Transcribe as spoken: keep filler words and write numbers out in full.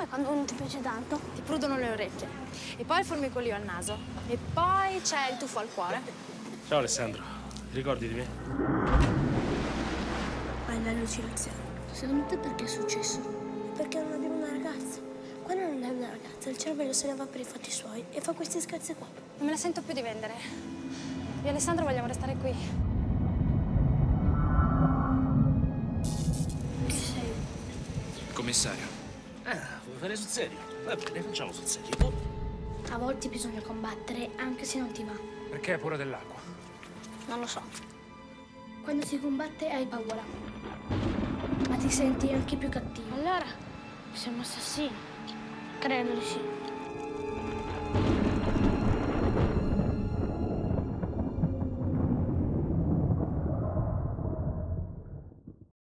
mai quando uno ti piace tanto? Ti prudono le orecchie. E poi il formicolio al naso. E poi c'è il tuffo al cuore. Ciao Alessandro, ti ricordi di me? Hai l'allucinazione. Secondo te perché è successo? Perché non abbiamo una ragazza. Quando non hai una ragazza, il cervello se ne va per i fatti suoi e fa questi scherzi qua. Non me la sento più di vendere. Io e Alessandro vogliamo restare qui. Chi sei? Commissario. Ah, vuoi fare sul serio? Va bene, facciamo sul serio. Tu? A volte bisogna combattere anche se non ti va. Perché hai paura dell'acqua? Non lo so. Quando si combatte hai paura. Ma ti senti anche più cattivo. Allora, siamo assassini. Credo di sì.